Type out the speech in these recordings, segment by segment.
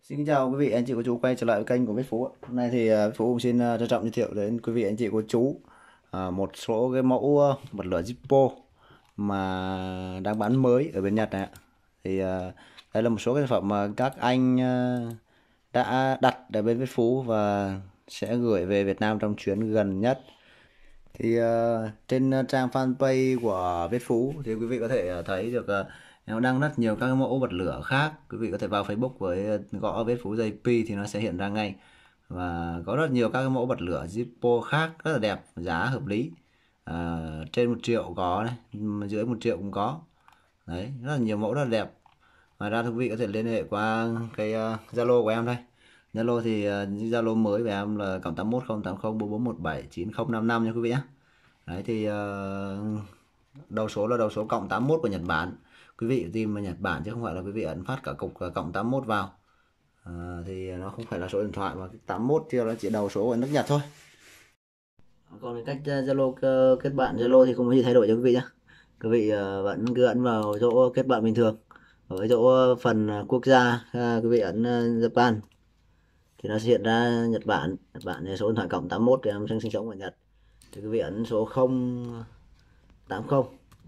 Xin kính chào quý vị anh chị cô chú quay trở lại với kênh của Viết Phú. Hôm nay thì Viết Phú xin trân trọng giới thiệu đến quý vị anh chị cô chú một số cái mẫu bật lửa Zippo mà đang bán mới ở bên Nhật này ạ. Thì đây là một số cái sản phẩm mà các anh đã đặt ở bên Viết Phú và sẽ gửi về Việt Nam trong chuyến gần nhất. Thì trên trang fanpage của Viết Phú thì quý vị có thể thấy được nó đăng rất nhiều các mẫu bật lửa khác. Quý vị có thể vào Facebook với gõ Viết Phú JP thì nó sẽ hiện ra ngay. Và có rất nhiều các mẫu bật lửa Zippo khác rất là đẹp, giá hợp lý. Trên 1 triệu có này, dưới 1 triệu cũng có. Đấy, rất là nhiều mẫu rất là đẹp. Ngoài ra quý vị có thể liên hệ qua cái Zalo của em đây. Zalo thì Zalo mới của em là cộng 810804417905 nha quý vị nhé. Đấy thì đầu số là đầu số cộng 81 của Nhật Bản. Quý vị tìm vào Nhật Bản chứ không phải là quý vị ấn phát cả cục cộng 81 vào. Thì nó không phải là số điện thoại mà 81 thì nó chỉ đầu số của nước Nhật thôi. Còn cái cách Zalo kết bạn Zalo thì không có gì thay đổi cho quý vị nhé. Quý vị vẫn cứ ấn vào chỗ kết bạn bình thường. Ở chỗ phần quốc gia quý vị ấn Japan thì nó sẽ hiện ra Nhật Bản. Nhật Bản thì số điện thoại cộng 81 thì em sinh sống ở Nhật. Thì quý vị ấn số 080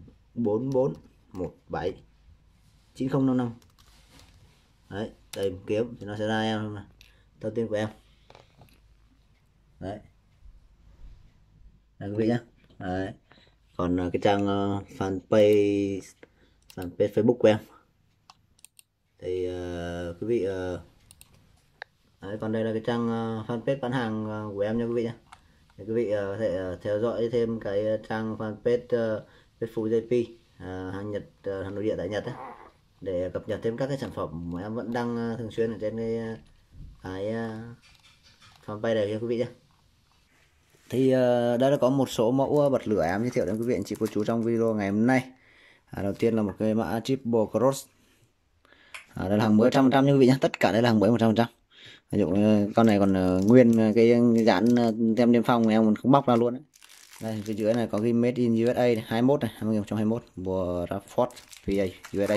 4417 9055. Đấy, tìm kiếm thì nó sẽ ra em thông tin của em. Đấy. Đây quý vị nhé. Đấy. Còn cái trang fanpage Facebook của em thì quý vị đấy, còn đây là cái trang fanpage bán hàng của em nha quý vị nhé. Thì quý vị có thể theo dõi thêm cái trang fanpage Viết Phú JP hàng Nhật, hàng nội địa tại Nhật ấy, để cập nhật thêm các cái sản phẩm mà em vẫn đăng thường xuyên ở trên cái fanpage này nha quý vị nhé. Thì đây là có một số mẫu bật lửa em giới thiệu đến quý vị anh chị cô chú trong video ngày hôm nay. Đầu tiên là một cái mã Triple Cross. Đây là hàng mới 100% nha quý vị nhé. Tất cả đây là hàng mới 100%. Ví dụ con này còn nguyên cái dán tem niêm phong em còn không bóc ra luôn đấy. Đây phía dưới này có ghi Made in USA này, 21 này, 2021, Bradford PA USA.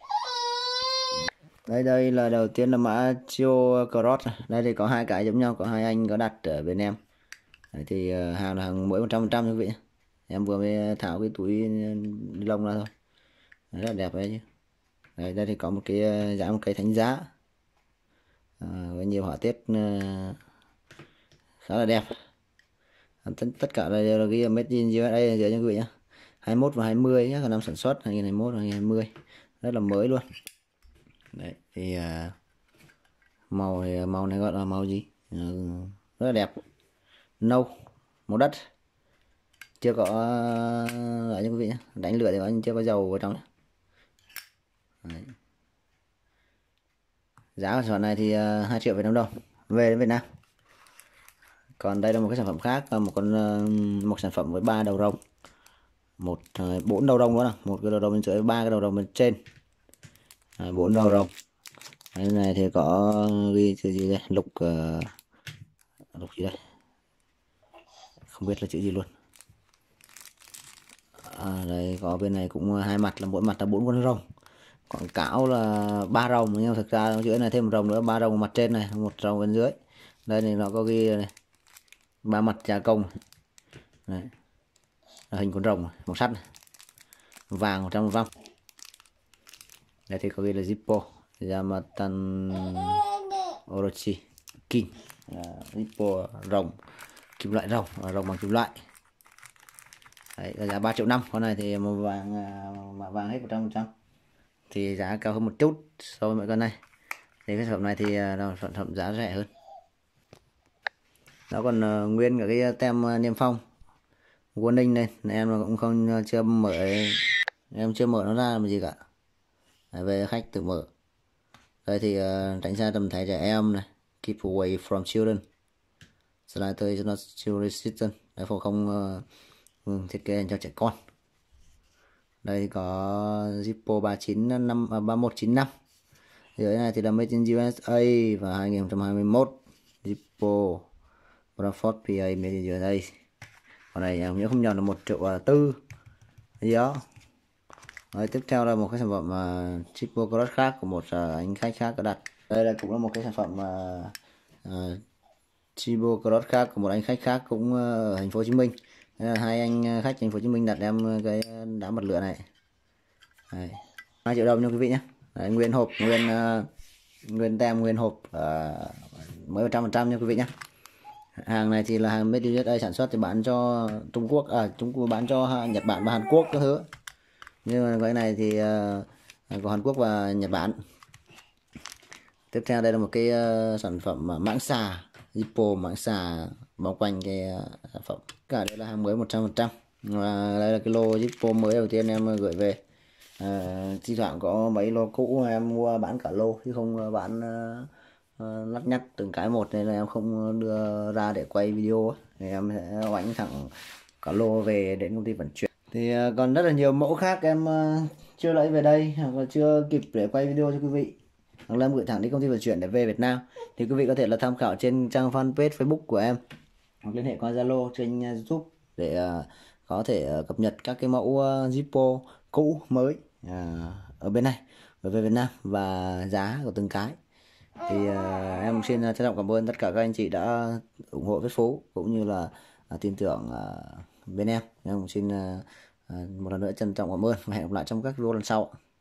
Đây là đầu tiên là mã Chio Cross. Đây thì có hai cái giống nhau, có hai anh có đặt ở bên em. Đấy thì hàng là hàng mới 100% quý vị. Em vừa mới tháo cái túi ni lông ra thôi. Đấy, rất là đẹp đấy chứ. Đây thì có một cái dán một cây thánh giá với nhiều họa tiết khá là đẹp. Tất cả đây là cái Made in USA ở dưới nha quý vị nhé. 21 và 20 nhé, còn năm sản xuất 2021 và 2020. Rất là mới luôn. Đấy thì màu này gọi là màu gì? Rất là đẹp. Nâu, màu đất. Chưa có lại nha quý vị nhé. Đánh lửa thì có chưa có dầu vào trong. Đấy. Giá của sản phẩm này thì 2 triệu Việt Nam đồng về đến Việt Nam. Còn đây là một cái sản phẩm khác, một sản phẩm với 3 đầu rồng, 4 đầu rồng nữa nào, một cái đầu rồng bên dưới, 3 cái đầu rồng bên trên, 4 đầu rồng. Cái này thì có ghi chữ gì đây, lục gì đây, không biết là chữ gì luôn. Đây có bên này cũng hai mặt, là mỗi mặt là 4 con rồng. Quảng cáo là 3 rồng nhưng thực ra ở dưới này thêm một rồng nữa, 3 rồng mặt trên này, một rồng bên dưới. Đây thì nó có ghi này, 3 mặt gia công này. Là hình con rồng màu sắt này. Vàng 100%. Đây thì có ghi là Zippo Yamatan Orochi King, Zippo rồng, kim loại rồng, rồng bằng kim loại. Đấy, giá 3 triệu 5. Con này thì màu vàng hết 100%. Thì giá cao hơn một chút so với mấy con này. Thì cái sản phẩm này thì là sản phẩm giá rẻ hơn. Nó còn nguyên cả cái tem niêm phong warning này, em cũng chưa mở nó ra làm gì cả. Đấy, về khách tự mở. Đây thì tránh xa tầm thẻ trẻ em này, keep away from children, slider is not child resistant. Đấy, phổ không thiết kế cho trẻ con. Đây thì có Zippo 3195. Dưới này thì là Made in USA và 2021, Zippo Bradford PA Made in USA. Còn này nhớ không nhầm là 1 triệu 4 gì đó. Đấy, tiếp theo là một cái sản phẩm Triple Cross khác của một anh khách khác có đặt Đây là cũng là một cái sản phẩm Chibo Cross khác của một anh khách khác cũng ở thành phố Hồ Chí Minh. Đây là hai anh khách thành phố Hồ Chí Minh đặt em cái đá bật lửa này. Đây, 2 triệu đồng nha quý vị nhé. Đấy, nguyên hộp, nguyên tem, nguyên hộp mới 100% nha quý vị nhé. Hàng này thì là hàng made in USA sản xuất thì bán cho Trung Quốc, Trung Quốc bán cho Nhật Bản và Hàn Quốc các thứ. Nhưng mà cái này thì của Hàn Quốc và Nhật Bản. Tiếp theo đây là một cái sản phẩm mãng xà Zippo, mãng xà bao quanh cái sản phẩm. Cả đây là hàng mới 100%. Và đây là cái lô Zippo mới đầu tiên em gửi về. Thi thoảng có mấy lô cũ em mua bán cả lô chứ không bán lắt nhắt từng cái một, nên là em không đưa ra để quay video. Thì em sẽ oánh thẳng cả lô về đến công ty vận chuyển. Thì còn rất là nhiều mẫu khác em chưa lấy về đây hoặc là chưa kịp để quay video cho quý vị, hoặc là em gửi thẳng đi công ty vận chuyển để về Việt Nam. Thì quý vị có thể là tham khảo trên trang fanpage Facebook của em, hoặc liên hệ qua Zalo trên YouTube để có thể cập nhật các cái mẫu Zippo cũ mới ở bên này về Việt Nam và giá của từng cái. Thì em xin trân trọng cảm ơn tất cả các anh chị đã ủng hộ Viết Phú cũng như là tin tưởng bên em. Em xin một lần nữa trân trọng cảm ơn và hẹn gặp lại trong các video lần sau.